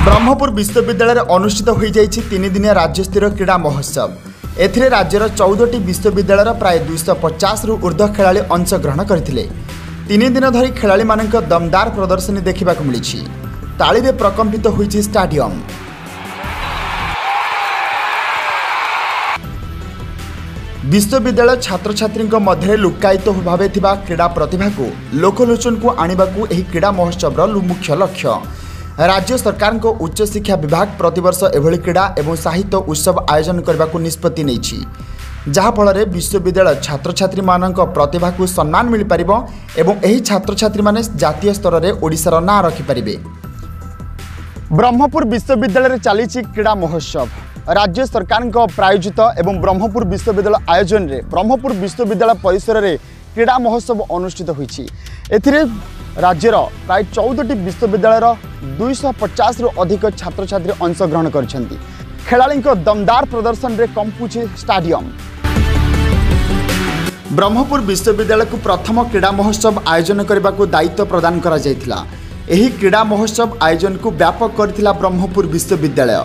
ब्रह्मपुर विश्वविद्यालय अनुष्ठित हो जाइछि 3 दिनिया राज्यस्तरीय क्रीड़ा महोत्सव। एथिरे राज्यर 14टी विश्वविद्यालय प्राय 250 रु ऊर्ध्व खेलाड़ी अंशग्रहण करथिले। 3 दिन धरी खेलाड़ी मानक दमदार प्रदर्शनी देखा मिली। ताली रे प्रकम्पित होइछि स्टाडियम। विश्वविद्यालय छात्र छात्री मध्य लुक्कायित भाव क्रीड़ा प्रतिभा को लोकलोचन को आनिबाकू एही क्रीड़ा महोत्सव मुख्य लक्ष्य। राज्य सरकार को उच्च शिक्षा विभाग प्रतिवर्ष एभली क्रीड़ा एवं साहित्य उत्सव आयोजन करने को निष्पत्ति नेछि, जहाँफल विश्वविद्यालय छात्र छात्री मानक प्रतिभा को सम्मान मिल पारिबो एवं एही छात्र छात्री माने जातीय स्तर में ओडिशार नाँ रखिपारिबे। ब्रह्मपुर विश्वविद्यालय चली क्रीड़ा महोत्सव राज्य सरकार प्रायोजित एवं ब्रह्मपुर विश्वविद्यालय आयोजन में ब्रह्मपुर विश्वविद्यालय परिसर में क्रीड़ा महोत्सव अनुष्ठित होइछि। एथिरे राज्यर प्राय 14टी विश्वविद्यालय 250 रु अधिक छात्र छात्री अंशग्रहण करछन्ति। खेलाड़ी दमदार प्रदर्शन रे कंपुछि स्टाडियम। ब्रह्मपुर विश्वविद्यालय को प्रथम क्रीड़ा महोत्सव आयोजन करने को दायित्व प्रदान करा जायथिला। एही क्रीड़ा महोत्सव आयोजन को व्यापक करथिला ब्रह्मपुर विश्वविद्यालय।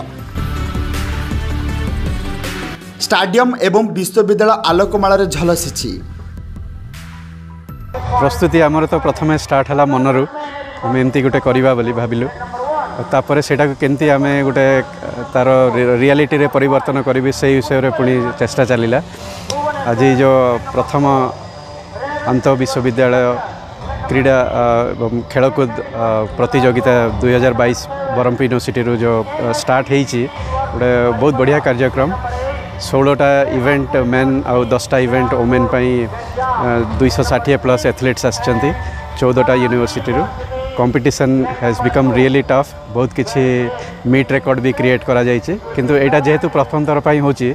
स्टाडियम एवं विश्वविद्यालय आलोकमाला रे झलसिछि। प्रस्तुति आमर तो प्रथम स्टार्ट है मनरू आम एमती गोटे करवा बोली भाविलु। तापर सेटा केमती आम गोटे तार रियलिटी रे परिवर्तन करी से विषय रे पुणी चेष्टा चलला। आज जो प्रथम अंत विश्वविद्यालय क्रीड़ा खेलकूद प्रतियोगिता 2022 ब्रह्मपुर यूनिवर्सिटी जो स्टार्ट होती गोटे बहुत बढ़िया कार्यक्रम। 16टा इवेंट मेन आउ 10टा इवेंट वोमेन 260 प्लस एथलीट्स आसछन्ति 14टा university competition has become really tough. बहुत किछि मीट रिकॉर्ड भी क्रिएट करा जाइछे, किंतु एटा जेहेतु प्रथम थर पई होची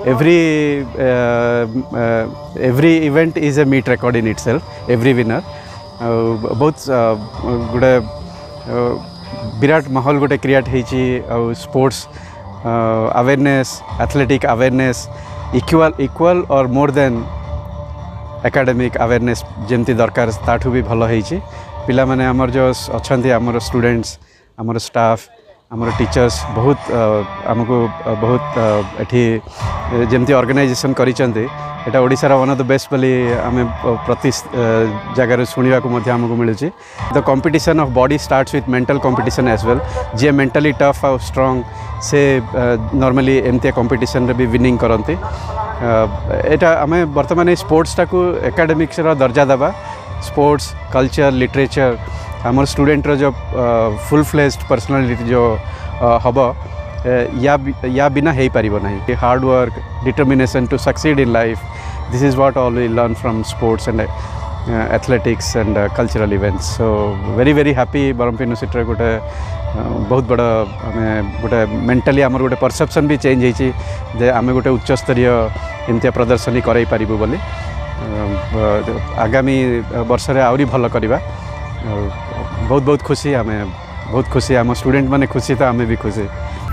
every event is a meet record in itself every winner. बहुत गुडे विराट माहौल गोटे क्रिएट होइछि। Sports awareness athletic awareness equal और मोर देन एकेडमिक अवेयरनेस जमती दरकार ताठू भी भल होइछि। पिला माने हमर जो अछंती हमर स्टूडेंट्स हमर स्टाफ हमर टीचर्स बहुत हमको बहुत एठी जमती ऑर्गेनाइजेशन करिसंती। एटा Odisha one of the best बोली आम प्रति जगार शुणा को हमको मिलूँ। The competition of body starts with mental competition as well. जी मेंटली टफ और स्ट्रॉन्ग से नॉर्मली एमती कंपटीशन रे भी विनिंग करते। एटा आम बर्तमान स्पोर्ट्स टाको एकेडमिक्स दर्जा देवा। स्पोर्ट्स कल्चर लिटरेचर आम स्टूडेंट जो फुल फ्लेज्ड पर्सनालिटी जो हम या बिना हो पार ना। Hard work determination to succeed in life this is what all we learn from sports and athletics and cultural events. So very very happy Brahmapur university गोटे बहुत बड़ा आम गोटे मेंटली आम गोटे परसेप्शन भी चेंज होती आम गोटे उच्च स्तरीय एमती प्रदर्शनी कराई पारिबु बोली। आगामी वर्ष रे आउरी भल करवा। बहुत बहुत खुशी आम बहुत खुशी आम स्टूडेंट माने खुशी तो आम भी खुशी।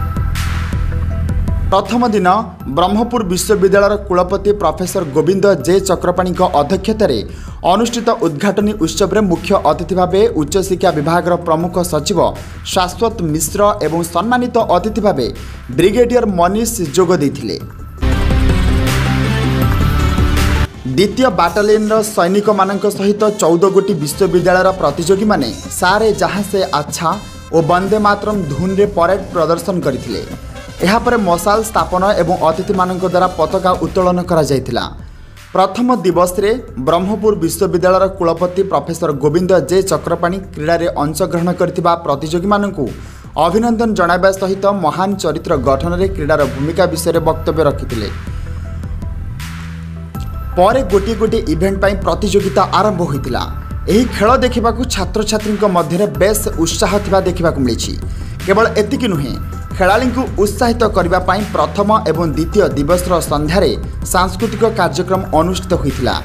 प्रथम दिन ब्रह्मपुर विश्वविद्यालय कुलपति प्रोफेसर गोविंद जे चक्रपाणी अध्यक्षतार अनुष्ठित उद्घाटनी उत्सव में मुख्य अतिथि भाव उच्च शिक्षा विभाग प्रमुख सचिव शाश्वत मिश्र एवं सम्मानित अतिथि भाव ब्रिगेडियर मनीष जोग देथिले। द्वितीय बाटालियन सैनिक मानक सहित 14 गोटी विश्वविद्यालय प्रतियोगी माने सारे जहाँ से अच्छा और वंदे मातरम धुन रे परेड प्रदर्शन करथिले। एहापर मशाल स्थापन एवं अतिथि मानक द्वारा पताका उत्तोलन करा जायतिला। प्रथम दिवस रे ब्रह्मपुर विश्वविद्यालय कुलपति प्रोफेसर गोविंद जे चक्रपाणी क्रीड़ा रे अंशग्रहण करथिबा प्रतियोगी मानकू अभिनंदन जणाइबा सहित महान चरित्र गठन रे क्रीडार भूमिका विषय रे वक्तव्य रखिथिले। परे गोटे गोटे इवेंट पाई प्रतियोगिता आरंभ होइतिला। एही खेल देखा छात्र छात्री मध्य बेस उत्साह थिबा देखा मिली। केवल एतिकी नुहे खेलाड़ी को उत्साहित करने प्रथम एवं द्वितीय दिवस संध्यारे सांस्कृतिक कार्यक्रम अनुष्ठित होइतिला।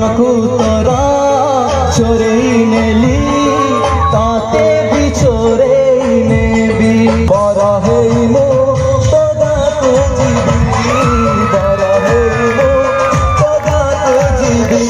को तोरा चोरे नेली ताते भी चोरे नेबी बड़ा है मो तोदा तो जीवी बड़ा है मो तोदा तो जीवी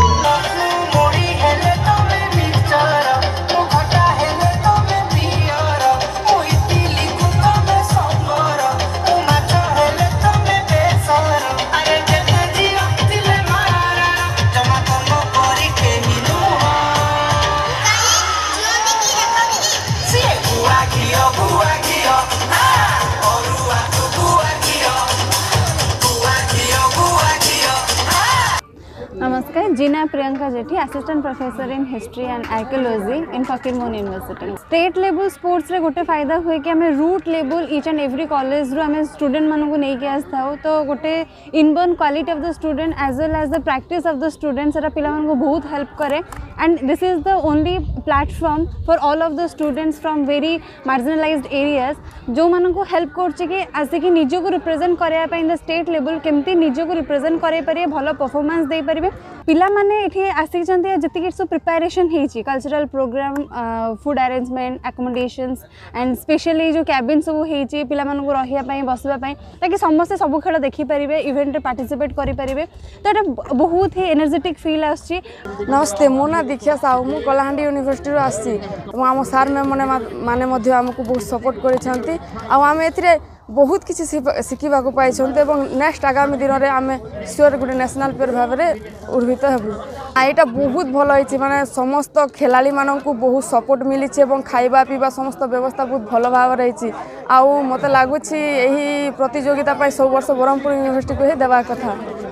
नमस्कार, जीना Priyanka Jethi, assistant professor in history and archaeology in Fakirmohan university. State level sports रे गोटे फायदा हुए कि हमें root level each and every college रू हमें स्टूडेंट मानू नहीं कि आसता तो गोटे inborn quality of the student as well as the practice of the student से पिला को बहुत हेल्प करे and this is the only platform for all of the students from very marginalised areas जो मानू हेल्प कर आसिक निज को रिप्रेजेंट करने द स्टेट लेवल केमती निज को रिप्रेजेंट करे भल परफॉर्मेंस दे पारे पिला माने ये आसिक जी सब प्रिपेरेसन होती cultural programme food arrangement accommodations and specially जो कैबिन सब होती पिला मानू रही बसवाई ताकि समस्ते सब खेल देखिपारे इवेंट पार्टिसिपेट करें तो ये बहुत ही एनर्जेटिक फील आसची। नमस्ते, मो ना दीक्षा साहू मु कलाहांडी यूनिवर्सिटी आसी आम सार मैम मैंने आमको बहुत सपोर्ट कर आम ए बहुत किसी शिखा पाई नेक्स्ट आगामी दिन में आम सियोर गोटे नेशनल प्लेयर भाव में उर्भित हेबू। यहाँ बहुत भल होती माने समस्त खेलाड़ी मानक बहुत सपोर्ट मिली खाइबा पीवा समस्त व्यवस्था बहुत भल भाव रही आउ मत लगुच यही प्रतियोगिता सब वर्ष ब्रह्मपुर यूनिवर्सिटी को ही देवा कथा।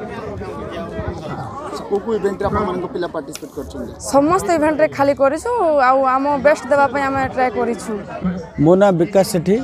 समस्त इवेंट रे खाली करिछु आम बेस्ट देवाई आम ट्राए करिछु। मो ना विकास सेठी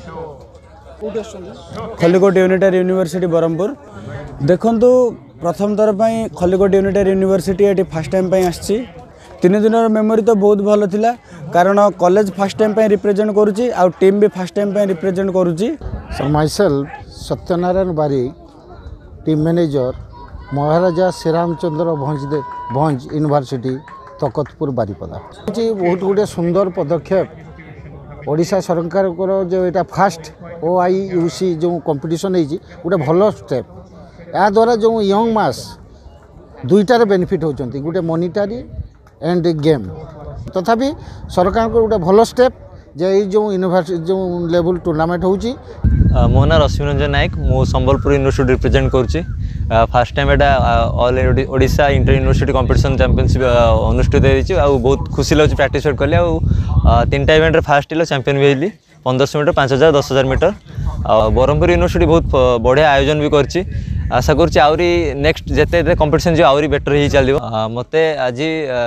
खलिकोट यूनिटरी यूनिवर्सिटी ब्रह्मपुर देखु प्रथम थर पर खलिकोट यूनिटरी यूनिवर्सिटी ये फास्ट टाइम आसी 3 दिन मेमोरी तो बहुत भल थिला कारण कॉलेज फास्ट टाइम रिप्रेजेंट करुच्ची आ टीम भी फास्ट टाइम रिप्रेजेंट करुच्ची। Sir myself Satyanarayan Bari team manager Maharaja Sriramchandra Bhanja university Takatpur Baripada बहुत गुटे सुंदर पदक्षेप ओडिशा सरकार को जो यहाँ फास्ट OIUC जो कंपटीशन है गोटे भल स्टेप या द्वारा जो यंग मास दुईटार बेनिफिट होती गोटे मॉनिटरी एंड गेम तथापि सरकार को गोटे भल स्टेप जे जो यूनिवर्सिटी जो लेवल टूर्नामेंट होची। मो ना रश्मिरंजन नायक मु संबलपुर यूनिवर्सिटी रिप्रेजेंट करुच्ची फास्ट टाइम एटा all Odisha inter university competition championship अनुष्ठित होती बहुत खुशी लगे पार्टिसिपेट कली आ 3टा इवेंट फास्ट हिल चैंपियन भी होली 1500 मीटर 5000 10000 मीटर ब्रह्मपुर यूनिवर्सिटी बहुत बढ़िया आयोजन भी करची आशा करुच्ची आहरी नेक्स्ट जिते कंपटीशन जो आहरी बेटर ही चलो मत आज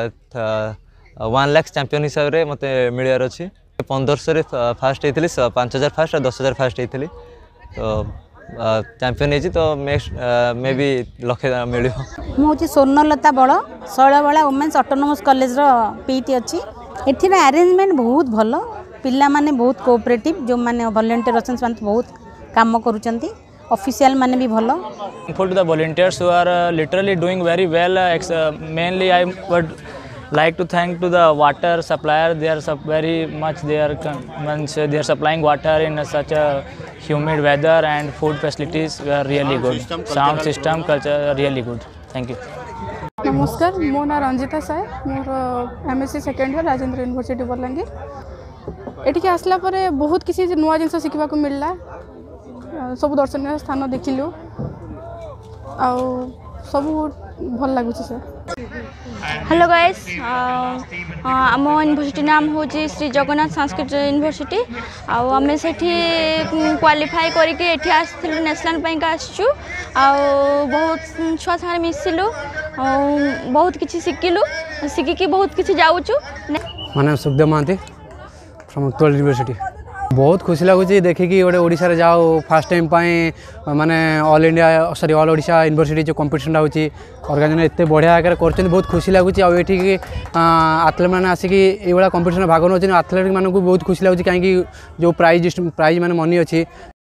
1 लाख चैंपियन हिसाब से मत मिलवार अच्छी 1500 फास्ट होती 5000 फास्ट 10000 फास्ट होती तो चैंपियन होती तो नेक्स्ट मे भी लक्षे मिल मुझे स्वर्णलता बड़ Shailabala women's autonomous college PT अच्छी एथि अरेंजमेंट बहुत भल पिला माने बहुत कोऑपरेटिव जो माने वॉलंटियर अच्छन से बहुत काम करूचंती ऑफिशियल माने भी भल thankful to the volunteers who are literally doing very well mainly I would like to thank to the water supplier they are very much they are supplying water in such a humid weather and food facilities were really good sound system culture really good thank you। नमस्कार, मो ना रंजिता साय मोर MSc second year Rajendra university Balangir एटिके आसला परे बहुत किसी नुआ जिनस शिखा को मिलला सब दर्शनीय स्थान देखिलु आ सब भल लगुच सर। हेलो गाइस आम यूनिवर्सिटी नाम हूँ श्री जगन्नाथ संस्कृत यूनिवर्सिटी आम से क्वालिफाई करके आसलु नेशनल बैंक आसचु बहुत छुआ सारे मिसिलु बहुत किसी शिखिलु शिखिकी बहुत किसी जाऊचु। माने सुखदेव महांती फ्रॉम उत्कल यूनिवर्सिटी बहुत खुशी लगुच देखिकी गोटे ओडिशा रे जाओ फास्ट टाइम माने all India sorry all Odisha university जो कंपटीशन होची ऑर्गेनाइजर एते बढ़िया आकार करछन बहुत खुशी लगुच आ एठी की एथलीट माने आसिकी ए वाला कंपटीशन भाग नोचन एथलीट मानन को बहुत खुशी लगुच काहे कि जो प्राइज माने मनी अछि